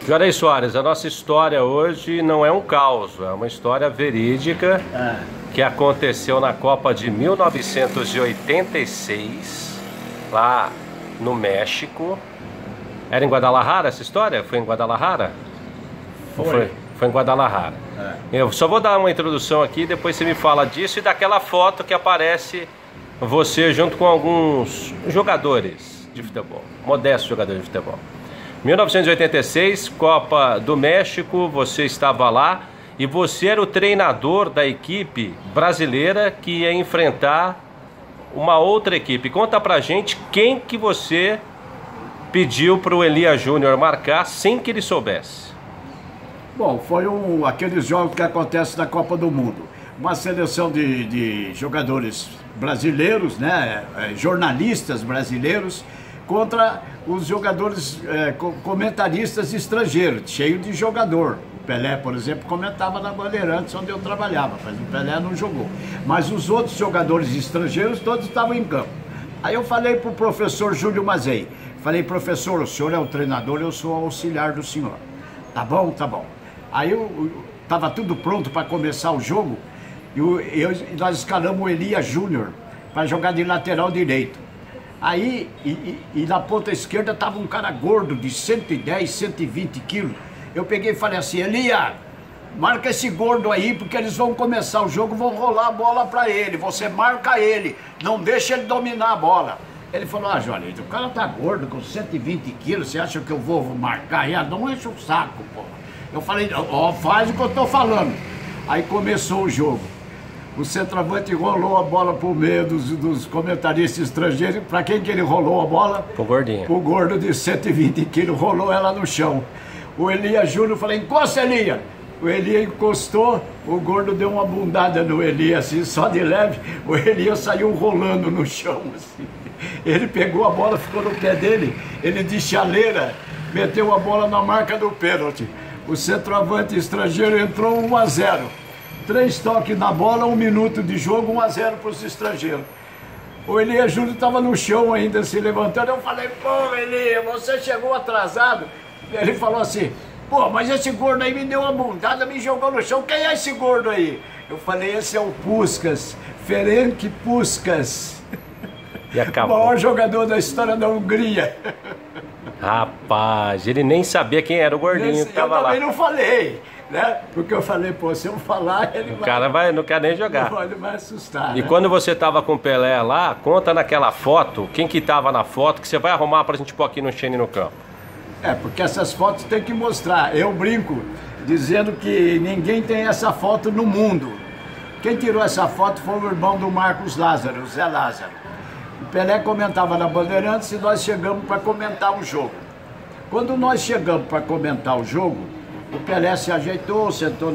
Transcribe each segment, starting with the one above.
Juarez Soares, a nossa história hoje não é um caos, é uma história verídica que aconteceu na Copa de 1986, lá no México. Era em Guadalajara essa história? Foi em Guadalajara? Foi em Guadalajara. Eu só vou dar uma introdução aqui, depois você me fala disso e daquela foto que aparece você junto com alguns jogadores de futebol, modestos jogadores de futebol. 1986, Copa do México, você estava lá e você era o treinador da equipe brasileira que ia enfrentar uma outra equipe. Conta pra gente quem que você pediu para o Elias Júnior marcar sem que ele soubesse. Bom, foi aqueles jogos que acontecem na Copa do Mundo. Uma seleção de jogadores brasileiros, né, jornalistas brasileiros, contra os jogadores comentaristas estrangeiros, cheio de jogador. O Pelé, por exemplo, comentava na Bandeirantes, onde eu trabalhava, mas o Pelé não jogou. Mas os outros jogadores estrangeiros todos estavam em campo. Aí eu falei para o professor Júlio Mazei, falei: professor, o senhor é o treinador, eu sou o auxiliar do senhor. Tá bom, tá bom. Aí estava tudo pronto para começar o jogo, e nós escalamos o Elias Júnior para jogar de lateral direito. Aí, na ponta esquerda estava um cara gordo de 110, 120 quilos. Eu peguei e falei assim: Elias, marca esse gordo aí, porque eles vão começar o jogo, vão rolar a bola para ele. Você marca ele, não deixa ele dominar a bola. Ele falou: ah, Juarez, o cara tá gordo com 120 quilos, você acha que eu vou marcar? Não enche o saco, pô. Eu falei: ó, faz o que eu tô falando. Aí começou o jogo. O centroavante rolou a bola pro meio dos comentaristas estrangeiros. Para quem que ele rolou a bola? Pro gordinho. O gordo de 120 quilos, rolou ela no chão. O Elias Júnior falou: encosta, Elias. O Elias encostou, o gordo deu uma bundada no Elias, assim, só de leve. O Elias saiu rolando no chão, assim. Ele pegou a bola, ficou no pé dele, ele de chaleira, meteu a bola na marca do pênalti. O centroavante estrangeiro entrou 1-0. 3 toques na bola, 1 minuto de jogo, 1-0 para os estrangeiros. O Elias Júnior estava no chão ainda, se levantando. Eu falei: pô, Elias, você chegou atrasado. Ele falou assim: pô, mas esse gordo aí me deu uma bundada, me jogou no chão. Quem é esse gordo aí? Eu falei: esse é o Puskás, Ferenc Puskás. E acabou. O maior jogador da história da Hungria. Rapaz, ele nem sabia quem era o gordinho que estava lá. Eu também não falei, né? Porque eu falei: pô, se eu falar, ele O cara não quer nem jogar. Ele vai assustar, E né? quando você tava com o Pelé lá, conta naquela foto, quem que tava na foto, que você vai arrumar pra gente pôr aqui no Shane no campo. Porque essas fotos tem que mostrar. Eu brinco dizendo que ninguém tem essa foto no mundo. Quem tirou essa foto foi o irmão do Marcos Lázaro, o Zé Lázaro. O Pelé comentava na Bandeirantes e nós chegamos para comentar o jogo. Quando nós chegamos para comentar o jogo, o Pelé se ajeitou, sentou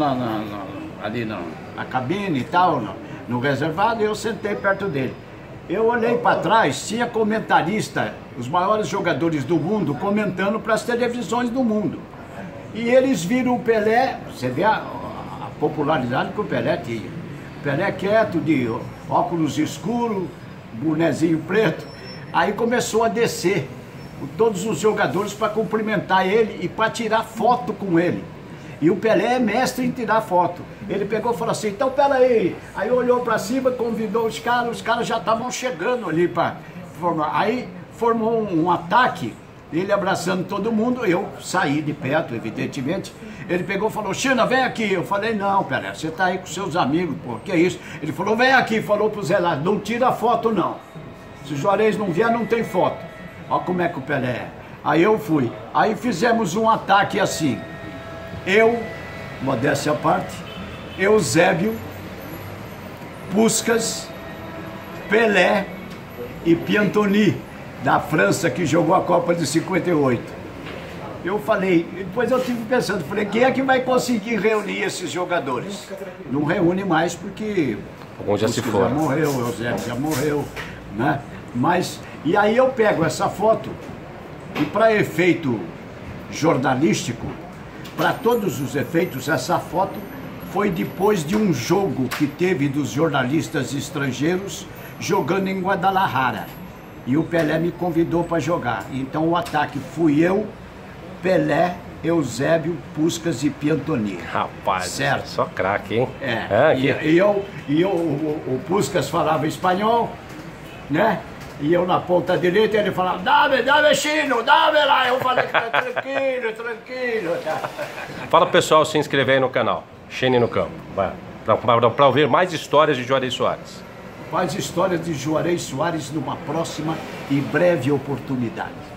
ali na cabine e tal, no reservado, e eu sentei perto dele. Eu olhei para trás, tinha comentarista, os maiores jogadores do mundo, comentando para as televisões do mundo. E eles viram o Pelé, você vê a popularidade que o Pelé tinha. O Pelé quieto, de óculos escuros, bonezinho preto. Aí começou a descer todos os jogadores para cumprimentar ele e para tirar foto com ele. E o Pelé é mestre em tirar foto. Ele pegou e falou assim: então peraí. Aí olhou para cima, convidou os caras já estavam chegando ali para formar. Aí formou um ataque, ele abraçando todo mundo, eu saí de perto, evidentemente. Ele pegou e falou: China, vem aqui. Eu falei: não, Pelé, você tá aí com seus amigos, pô, que é isso? Ele falou: vem aqui, falou pro Zé lá: não tira foto não. Se o Juarez não vier, não tem foto. Olha como é que o Pelé é. Aí eu fui. Aí fizemos um ataque assim. Eu, modéstia à parte, Eusébio, Puskás, Pelé e Piantoni, da França, que jogou a Copa de 58. Eu falei, depois eu estive pensando, falei: quem é que vai conseguir reunir esses jogadores? Não reúne mais porque Alguns já se Puskás foram. já morreu, Eusébio já morreu, né? Mas, e aí eu pego essa foto e, para efeito jornalístico, para todos os efeitos, essa foto foi depois de um jogo que teve dos jornalistas estrangeiros jogando em Guadalajara. E o Pelé me convidou para jogar. Então o ataque fui eu, Pelé Eusébio Puskás e Piantoni. Rapaz, certo. Só craque, hein? O Puskás falava espanhol, né? E eu na ponta direita, ele falava, dá chino, dá lá. Eu falei, tranquilo. Tá. Fala pro pessoal se inscrever aí no canal, Chene no Campo, para ouvir mais histórias de Juarez Soares. Mais histórias de Juarez Soares numa próxima e breve oportunidade.